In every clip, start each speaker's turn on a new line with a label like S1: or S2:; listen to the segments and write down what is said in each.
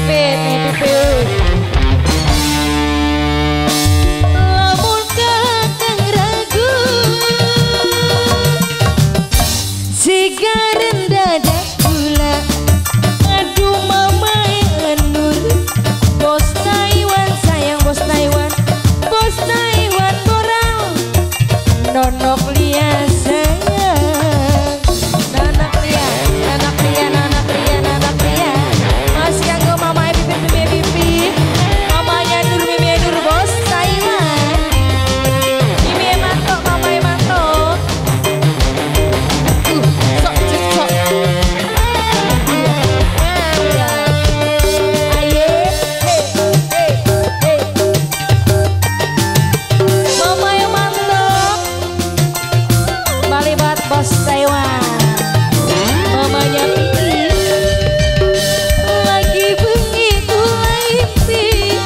S1: pipit, nih pipit. Lamun kakang ragu, sigaran dadak gula. Aduh mama nur, bos Taiwan sayang bos Taiwan, bos Taiwan moral, nonok lia sayang, nanak lia, nanak lia, nanak lia, nanak lia. Mas kanggo mama pipi, mamanya nur mimi nur bos Taiwan, mimi mantok mama mantok. Sok sok. Bos Taiwan, mamanya Piki lagi bengi kulaipi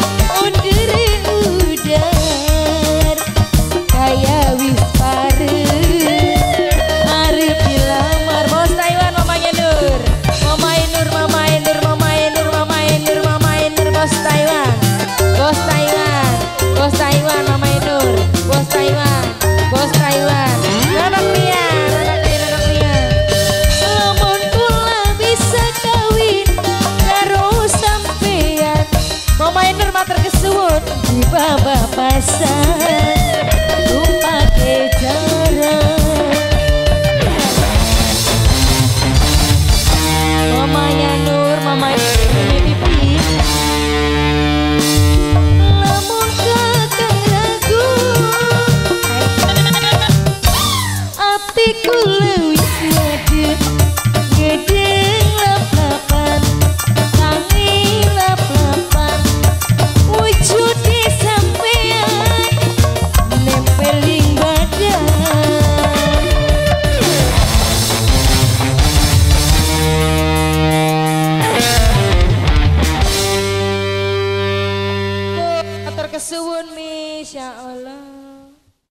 S1: udar kayak wis pare arep dilamar. Bos Taiwan mamanya Nur, mamanya Nur, mamanya Nur, mamanya Nur, mamanya Nur, mamanya Nur. Bos Taiwan, bos Taiwan, bos Taiwan, mamanya Nur, bos Taiwan, bos Taiwan. Anak dia Mama Nur matur kesuwun di bawah pasar tumpake jarak. Mamanya Nur, mamanya pipi. Lamun kakang ragu, atiku leuwih wadih gedeng lap-lapan, tangi lap-lapan. Wujudi sampean nempeling badan. Matur kesuwun mi, insya Allah.